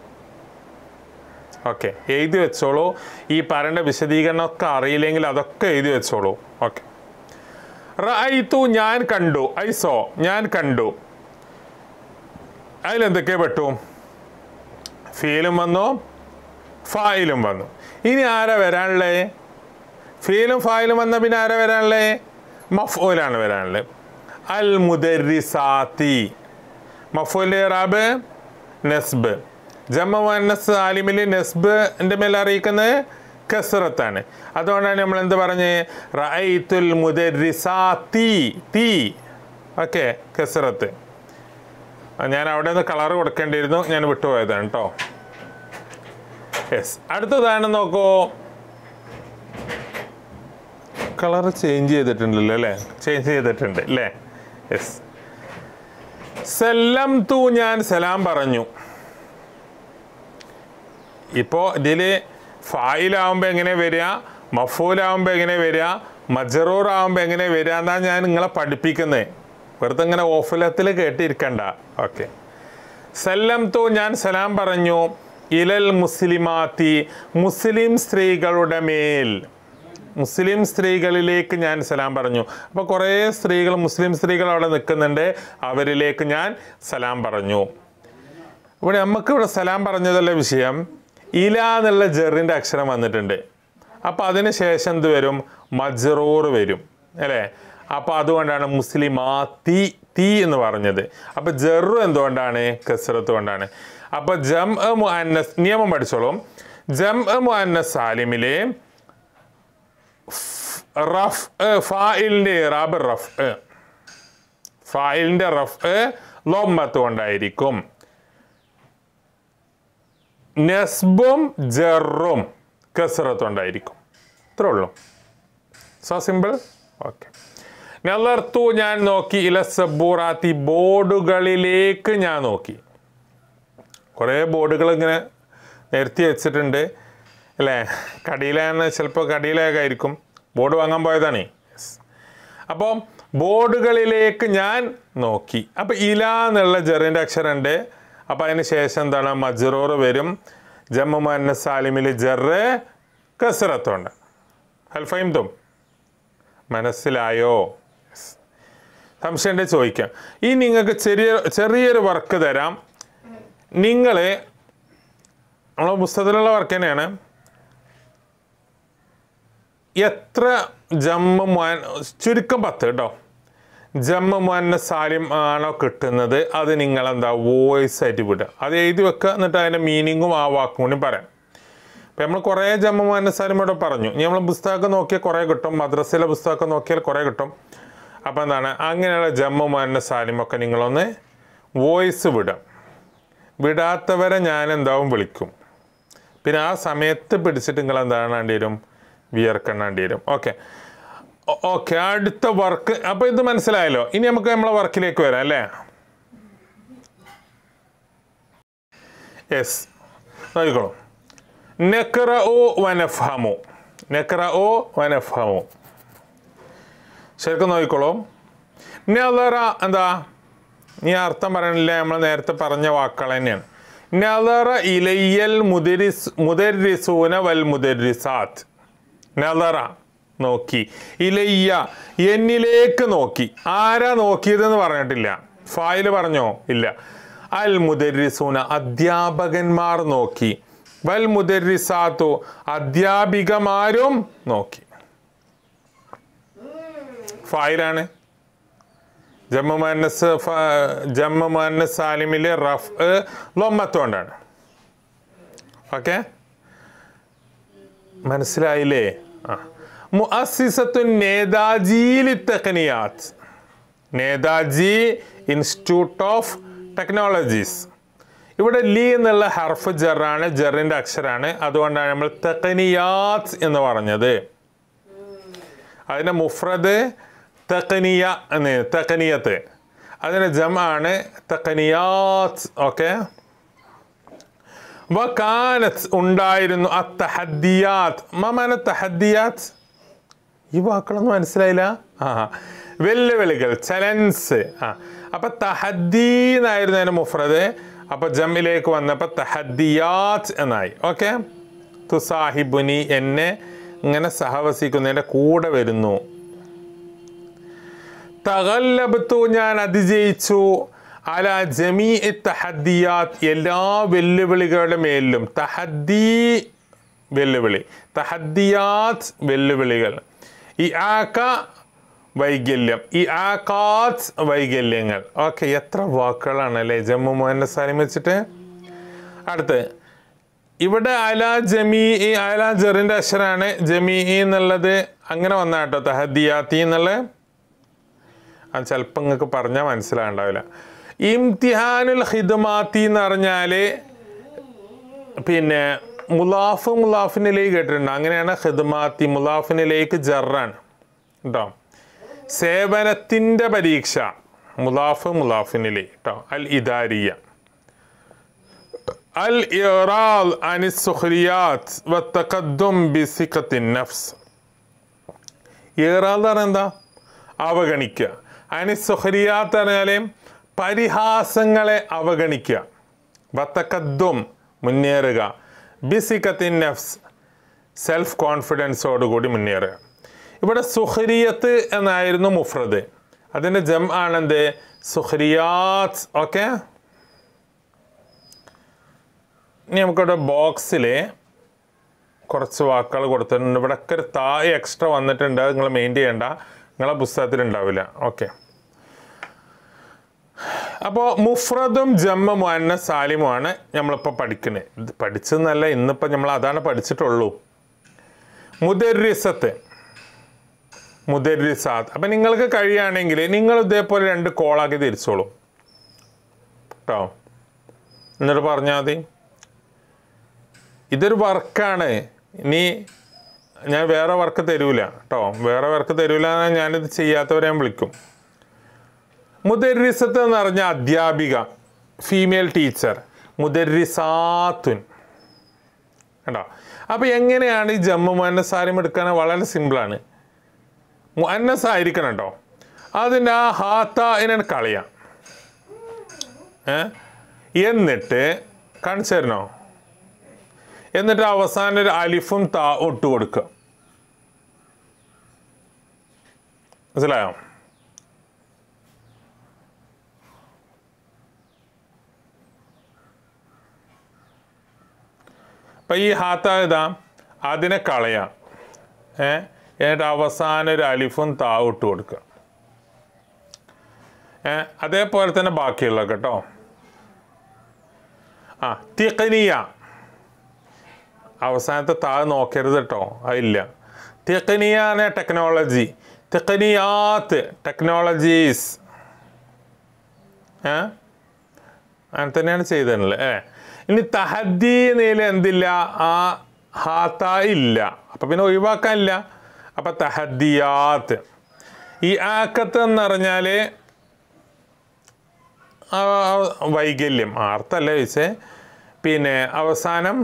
[SPEAKER 1] ഓക്കെ, എഴുതി വെച്ചോളൂ. ഈ പറയേണ്ട വിശദീകരണമൊക്കെ അറിയില്ലെങ്കിൽ അതൊക്കെ എഴുതി വെച്ചോളൂ. ഓക്കെ. റഅയ്തു ഞാൻ കണ്ടു. ഐസോ ഞാൻ കണ്ടു. അതിലെന്തൊക്കെ പെട്ടു? ഫീലും വന്നു, ഫായിലും വന്നു. ഇനി ആരാ വരാനുള്ളത്? ഫീലും ഫായിലും വന്ന പിന്നെ ആരാ വരാനുള്ളത്? മഫ്ഊലാണ് വരാനുള്ളത്. അൽ മുദർരിസാത്തി. മഫ്ഊലിൻ്റെ ഇറാബ് നെസ്ബ്. ജമ്മു മുഅന്നസ് സാലിമിൽ നെസ്ബിൻ്റെ മേൽ അറിയിക്കുന്നത് കസ്റത്താണ്. അതുകൊണ്ടാണ് നമ്മൾ എന്ത് പറഞ്ഞ്? റഅയ്തുൽ മുദർരിസാത്തി. തീ ഓക്കെ, കസ്റത്ത്. ഞാൻ അവിടെ നിന്ന് കളർ കൊടുക്കേണ്ടിയിരുന്നു, ഞാൻ വിട്ടുപോയതാണ് കേട്ടോ. യെസ്. അടുത്തതാണ് നോക്കൂ. കളർ ചേഞ്ച് ചെയ്തിട്ടുണ്ടല്ലോ അല്ലേ? ചേഞ്ച് ചെയ്തിട്ടുണ്ട് അല്ലേ? യെസ്. സല്ലം തു ഞാൻ സലാം പറഞ്ഞു. ഇപ്പോൾ ഇതിൽ ഫായിലാവുമ്പോൾ എങ്ങനെ വരിക, മഫൂലാവുമ്പോൾ എങ്ങനെ വരിക, മജ്റൂർ ആവുമ്പോൾ എങ്ങനെ വരിക എന്നാണ് ഞാൻ നിങ്ങളെ പഠിപ്പിക്കുന്നത്. വെറുതെ ഇങ്ങനെ ഓഫലത്തിൽ കേട്ടിരിക്കണ്ട. ഓക്കെ. സല്ലം തു ഞാൻ സലാം പറഞ്ഞു. ഇലൽ മുസ്ലിമാത്തി മുസ്ലിം സ്ത്രീകളുടെ മേൽ. മുസ്ലിം സ്ത്രീകളിലേക്ക് ഞാൻ സലാം പറഞ്ഞു. അപ്പോൾ കുറേ സ്ത്രീകൾ, മുസ്ലിം സ്ത്രീകൾ അവിടെ നിൽക്കുന്നുണ്ട്. അവരിലേക്ക് ഞാൻ സലാം പറഞ്ഞു. ഇവിടെ നമുക്ക് ഇവിടെ സലാം പറഞ്ഞതല്ല വിഷയം. ഇല എന്നുള്ള ജെറിൻ്റെ അക്ഷരം വന്നിട്ടുണ്ട്. അപ്പോൾ അതിന് ശേഷം എന്ത് വരും? മജ്റൂർ വരും അല്ലേ? അപ്പോൾ അതുകൊണ്ടാണ് മുസ്ലിമാത്തി തീ എന്ന് പറഞ്ഞത്. അപ്പോൾ ജെറു എന്തുകൊണ്ടാണ്? കസ്റത്ത് കൊണ്ടാണ്. അപ്പോൾ ജംഅ മുഅന്നസ് നിയമം പഠിച്ചോളും. ജംഅ മുഅന്നസ് സാലിമിലെ റഫ് ഫായിലിൻ്റെ ഇറാബ് റഫ്. ഫായിലിൻ്റെ റഫ് ലൊമ്മത്ത് കൊണ്ടായിരിക്കും. നെസ്ബും ജറും കസ്റത്ത് കൊണ്ടായിരിക്കും. ഇത്രേ ഉള്ളൂ. So simple. ഓക്കെ. നളർത്തു ഞാൻ നോക്കി. ഇല സബൂറാത്തി ബോർഡുകളിലേക്ക് ഞാൻ നോക്കി. കുറേ ബോർഡുകൾ ഇങ്ങനെ നിരത്തി വെച്ചിട്ടുണ്ട് അല്ലേ? കടയിലാണ്, ചിലപ്പോൾ കടയിലൊക്കെ ആയിരിക്കും. ബോർഡ് വാങ്ങാൻ പോയതാണ്. അപ്പോൾ ബോർഡുകളിലേക്ക് ഞാൻ നോക്കി. അപ്പോൾ ഇല എന്നുള്ള ജറിൻ്റെ അക്ഷരമുണ്ട്. അപ്പോൾ അതിന് ശേഷം എന്താണ്? മജ്റൂർ വരും. ജമ്മു മുഅന്നസ് സാലിമിൽ ജറ് കസ്റത്തുണ്ട്. ഹൽ ഫഹിംതും? മനസ്സിലായോ? സംശയം ചോദിക്കാം. ഈ നിങ്ങൾക്ക് ചെറിയ ചെറിയൊരു വർക്ക് തരാം. നിങ്ങൾ നമ്മളെ പുസ്തകത്തിലുള്ള വർക്ക് തന്നെയാണ്. എത്ര ജമ്മു മുഅന്നസ്, ചുരുക്കം പത്ത് കേട്ടോ, ജമ്മു മുഅന്നസ് സാലിം ആണോ കിട്ടുന്നത് അത് നിങ്ങളെന്താ വോയിസ് ആയിട്ട് വിടുക. അത് എഴുതി വെക്കുക. എന്നിട്ട് അതിൻ്റെ മീനിങ്ങും ആ വാക്കും കൂടി പറയാം. ഇപ്പം നമ്മൾ കുറേ ജമ്മു മുഅന്നസ് സാലിം ഇവിടെ പറഞ്ഞു. ഇനി നമ്മൾ പുസ്തകമൊക്കെ നോക്കിയാൽ കുറേ കിട്ടും. മദ്രസയിലെ പുസ്തകമൊക്കെ നോക്കിയാൽ കുറേ കിട്ടും. അപ്പോൾ എന്താണ്, അങ്ങനെയുള്ള ജമ്മു മുഅന്നസ് സാലിമൊക്കെ നിങ്ങളൊന്ന് വോയിസ് വിടാം. വിടാത്തവരെ ഞാൻ എന്താവും വിളിക്കും. പിന്നെ ആ സമയത്ത് പിടിച്ചിട്ട് നിങ്ങൾ എന്താണ് വേണ്ടി വരും? വിയർക്കണ്ണേണ്ടി വരും. ഓക്കെ ഓക്കെ അടുത്ത വർക്ക്. അപ്പോൾ ഇത് മനസ്സിലായല്ലോ. ഇനി നമുക്ക് നമ്മളെ വർക്കിലേക്ക് വരാം അല്ലേ? യെസ്, നോക്കിക്കോളൂ. നഖ്റഉ വനഫ്ഹമു. നഖ്റഉ വനഫ്ഹമു. ശരിക്കും നോക്കിക്കോളൂ. നളറ എന്താ? നീ അർത്ഥം പറയണില്ല, നമ്മൾ നേരത്തെ പറഞ്ഞ വാക്കുകൾ തന്നെയാണ്. നളറ ഇലയ്യൽ മുദരിസ് മുദരിസൂന വൽ മുദരിസാത്ത്. നളറ നോക്കി. ഇലയ്യ എന്നിലേക്ക് നോക്കി. ആരാ നോക്കിയതെന്ന് പറഞ്ഞിട്ടില്ല. ഫായിൽ പറഞ്ഞോ? ഇല്ല. അൽ മുദരിസൂന അധ്യാപകന്മാർ നോക്കി, വൽ മുദരിസാത്തു അധ്യാപികമാരും നോക്കി. ഫായിലാണ്. ജമ്മു മുഅന്നസ് ജമ്മു മുഅന്നസ് സാലിമിലെ റഫ് ലൊമ്മത്തോണ്ടാണ്. ഓക്കെ, മനസ്സിലായില്ലേ? ആ മുഅസ്സിസത്തു നേതാജി ലിത്തഖ്നിയാത്ത്, നേതാജി ഇൻസ്റ്റിറ്റ്യൂട്ട് ഓഫ് ടെക്നോളജീസ്. ഇവിടെ ലി എന്നുള്ള ഹർഫ് ജറാണ്, ജറിൻ്റെ അക്ഷരാണ്. അതുകൊണ്ടാണ് നമ്മൾ തഖ്നിയാത്ത് എന്ന് പറഞ്ഞത്. അതിൻ്റെ മുഫ്രദ് തഖ്നിയ എന്ന്, തഖ്നിയത്ത്. അതിൻ്റെ ജമാണ് തഖ്നിയാത്ത്. ഓക്കെ, വകാനത്ത് ഉണ്ടായിരുന്നു, അത്തഹദ്ദിയാത്ത്. മമാന തഹദ്ദിയാത്ത്, ഈ വാക്കുകളൊന്നും മനസ്സിലായില്ല. ആ വെല്ലുവിളികൾ, ചലൻസ്. ആ അപ്പൊ തഹദ്ദി എന്നായിരുന്നു അതിൻ്റെ മുഫ്രദ്. അപ്പൊ ജമ്മിലേക്ക് വന്നപ്പോൾ തഹദ്ദിയാത്ത് എന്നായി. ഓക്കെ, തുസാഹിബുനി എന്നെ ഇങ്ങനെ സഹവസിക്കുന്നു, എൻ്റെ കൂടെ വരുന്നു. തഗല്ലബ്തു ഞാൻ അതിജയിച്ചു, അല ജമീ തഹദ്ദിയാത്ത് എല്ലാ വെല്ലുവിളികളുടെ മേലിലും. തഹദ്ദി വെല്ലുവിളി, തഹദ്ദിയാത്ത് വെല്ലുവിളികൾ. ഈ ആക്ക വൈകല്യം, ഈ ആക്കാത്ത് വൈകല്യങ്ങൾ. ഓക്കെ, എത്ര വാക്കുകളാണ് അല്ലേ ജമ്മു മുഅന്നസ് സാലിം വെച്ചിട്ട്. അടുത്ത് ഇവിടെ അല ജമീ, അല ജറിൻ്റെ അക്ഷരാണ്, ജമീ എന്നുള്ളത് അങ്ങനെ വന്ന കേട്ടോ, തഹദ്ദിയാത്തി എന്നുള്ളത്. അത് ചിലപ്പോൾ നിങ്ങൾക്ക് പറഞ്ഞാൽ മനസ്സിലാകണ്ടാവില്ല. ഇംതിഹാനുൽ ഖിദ്മാത്തി എന്ന് പറഞ്ഞാൽ പിന്നെ മുലാഫ് മുലാഫിനിലേക്ക് കേട്ടിട്ടുണ്ട്. അങ്ങനെയാണ് ഖിദ്മാത്തി, മുലാഫിനിലേക്ക് ജറാണ് കേട്ടോ. സേവനത്തിൻ്റെ പരീക്ഷ, മുലാഫ് മുലാഫിനിലേക്ക് കേട്ടോ. അൽ ഇദാരിയ. അൽ ഇറാൽ അനിസ് സുഖ്രിയാത്ത് വത്തഖദ്ദും ബിസിഖത്തിൻ നഫ്സ്. ഇറാൽ എന്ന് പറഞ്ഞാൽ എന്താ? അവഗണിക്കുക. അനിസ് സുഖ്രിയാത്ത് പറഞ്ഞാൽ പരിഹാസങ്ങളെ അവഗണിക്കുക. വത്തഖദ്ദും മുന്നേറുക. ബിസിഖത്തിൻ നഫ്സ് സെൽഫ് കോൺഫിഡൻസോടുകൂടി മുന്നേറുക. ഇവിടെ സുഖ്രിയത്ത് എന്നായിരുന്നു മുഫ്രദ്. അതിൻ്റെ ജം ആണെന്ത്? സുഖ്രിയാത്ത്. ഓക്കെ, ഇനി നമുക്കിവിടെ ബോക്സിൽ കുറച്ച് വാക്കുകൾ കൊടുത്തിട്ടുണ്ട്. ഇവിടെയൊക്കെ ഒരു തായ് എക്സ്ട്രാ വന്നിട്ടുണ്ട്, അത് നിങ്ങൾ മെയിൻ ചെയ്യേണ്ട, നിങ്ങളെ പുസ്തകത്തിൽ ഉണ്ടാവില്ല. ഓക്കെ, അപ്പോൾ മുഫ്രദും ജമ്മ മുഅന്നസ് സാലിമുമാണ് നമ്മളിപ്പോൾ പഠിക്കുന്നത്. ഇത് പഠിച്ചെന്നല്ല, ഇന്നിപ്പോൾ നമ്മൾ അതാണ് പഠിച്ചിട്ടുള്ളൂ. മുദരിസത്ത്, മുദരിസാത്ത്. അപ്പം നിങ്ങൾക്ക് കഴിയുകയാണെങ്കിൽ നിങ്ങൾ ഇതേപോലെ രണ്ട് കോളാക്കി തിരിച്ചോളൂ കേട്ടോ. എന്നിട്ട് പറഞ്ഞാൽ മതി. ഇതൊരു വർക്കാണ്. ഇനി ഞാൻ വേറെ വർക്ക് തരൂല കേട്ടോ, വേറെ വർക്ക് തരൂല എന്നാൽ ഞാനിത് ചെയ്യാത്തവരെ ഞാൻ വിളിക്കും. മുദരിസത്ത് എന്ന് പറഞ്ഞാൽ അധ്യാപിക, ഫീമെയിൽ ടീച്ചർ. മുദരിസാത്തുൻ കേട്ടോ. അപ്പോൾ എങ്ങനെയാണ് ഈ ജമ്മു മുഅന്നസ് സാലിം എടുക്കാൻ? വളരെ സിമ്പിളാണ്. മുഅന്നസ് ആയിരിക്കണം കേട്ടോ. അതിൻ്റെ ആ ഹാത്തായിനെ കളയാം. ഏ എന്നിട്ട് കാണിച്ചു തരണോ? എന്നിട്ട് അവസാനം ഒരു അലിഫും താ ഇട്ട് കൊടുക്കുക. മനസ്സിലായോ? അപ്പം ഈ ഹാത്ത ഇതാ, അതിനെ കളയാം. ഏ എന്നിട്ട് അവസാനം ഒരു അലിഫും താ ഇട്ട് കൊടുക്കുക. ഏ അതേപോലെ തന്നെ ബാക്കിയുള്ള കേട്ടോ. ആ തിഖ്നിയ, അവസാനത്തെ താ നോക്കരുത് കേട്ടോ, അതില്ല. തിഖ്നിയ എന്ന ടെക്നോളജി, തിഖ്നിയാത്ത് ടെക്നോളജീസ്. ഏ അങ്ങനെ തന്നെയാണ് ചെയ്തിട്ടുള്ളത്. ഏ ഇനി തഹദ്ദി എന്നതിൽ എന്തില്ല? ആ ഹാത്ത ഇല്ല, അപ്പം പിന്നെ ഒഴിവാക്കാനില്ല. അപ്പം തഹദ്ദിയാത്ത്. ഈ ആക്കത്ത് എന്ന് പറഞ്ഞാൽ വൈകല്യം, അർത്ഥമല്ല ചോദിച്ചേ. പിന്നെ അവസാനം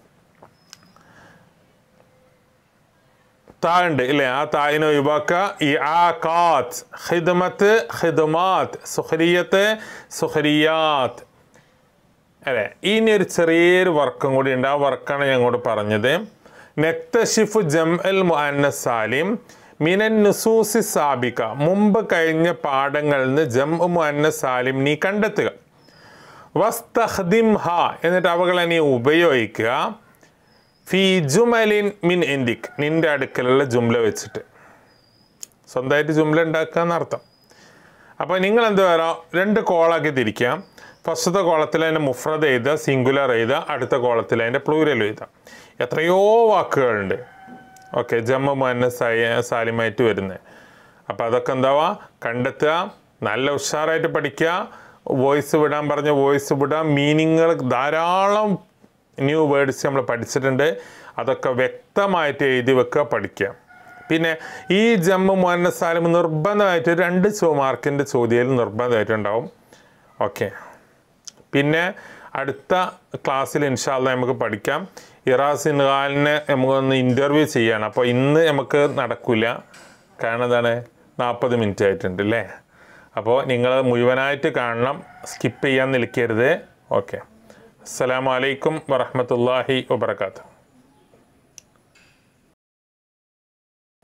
[SPEAKER 1] താ ഉണ്ട് ഇല്ലേ? ആ തായിനെ ഒഴിവാക്കുക. ഈ ആകാത്ത്, ഖിദ്മത്ത് ഖിദ്മാത്ത്, സുഖ്രിയത്ത് സുഖ്രിയാത്ത് അല്ലേ? ഇനി ഒരു ചെറിയൊരു വർക്കും കൂടി ഉണ്ട്. ആ വർക്കാണ് ഞാൻ ഇങ്ങോട്ട് പറഞ്ഞത്. നക്തശിഫു ജംഅൽ മുഅന്നസ് സാലിം മിനൻ നുസൂസി സാബിക. മുമ്പ് കഴിഞ്ഞ പാഠങ്ങളിൽ നിന്ന് ജംഉ മുഅന്നസ് സാലിം നീ കണ്ടെത്തുക. വസ്തഖ്ദിം ഹ എന്നിട്ട് അവകളെ നീ ഉപയോഗിക്കുക ഫി ജുമലിൻ മിൻ ഇന്ദിക് നിൻ്റെ അടുക്കലുള്ള ജുംല വെച്ചിട്ട്. സ്വന്തമായിട്ട് ജുംല ഉണ്ടാക്കുക എന്നർത്ഥം. അപ്പോൾ നിങ്ങൾ എന്ത് പറയാം, രണ്ട് കോളാക്കി തിരിക്കാം. ഫസ്റ്റത്തെ കോളത്തിൽ അതിൻ്റെ മുഫ്രദ് എഴുതുക, സിംഗുലർ എഴുതുക. അടുത്ത കോളത്തിൽ അതിൻ്റെ പ്ലൂരൽ എഴുതുക. എത്രയോ വാക്കുകളുണ്ട് ഓക്കെ ജമ്മു മുഅന്നസ് സാലിമായിട്ട് വരുന്നത്. അപ്പോൾ അതൊക്കെ എന്താവാ കണ്ടെത്തുക, നല്ല ഉഷാറായിട്ട് പഠിക്കുക. വോയിസ് വിടാൻ പറഞ്ഞ വോയിസ് വിടാം. മീനിങ്ങൾ ധാരാളം ന്യൂ വേർഡ്സ് നമ്മൾ പഠിച്ചിട്ടുണ്ട്. അതൊക്കെ വ്യക്തമായിട്ട് എഴുതി വെക്കുക, പഠിക്കുക. പിന്നെ ഈ ജമ്മു മുഅന്നസ് സാലിം നിർബന്ധമായിട്ട് രണ്ട് ചോ മാർക്കിൻ്റെ ചോദ്യത്തിൽ നിർബന്ധമായിട്ടുണ്ടാവും. ഓക്കെ, പിന്നെ അടുത്ത ക്ലാസ്സിൽ ഇൻഷാ അല്ലാഹ് നമുക്ക് പഠിക്കാം. ഇറാസ് ഇൻഗാലിനെ നമുക്കൊന്ന് ഇൻ്റർവ്യൂ ചെയ്യണം. അപ്പോൾ ഇന്ന് നമുക്ക് നടക്കില്ല, കാരണം എന്താണ് നാൽപ്പത് മിനിറ്റ് ആയിട്ടുണ്ട് അല്ലേ. അപ്പോൾ നിങ്ങൾ മുഴുവനായിട്ട് കാണണം, സ്കിപ്പ് ചെയ്യാൻ നിൽക്കരുത്. ഓക്കെ, അസ്സലാമു അലൈക്കും വറഹ്മത്തുള്ളാഹി വബറകാതുഹു.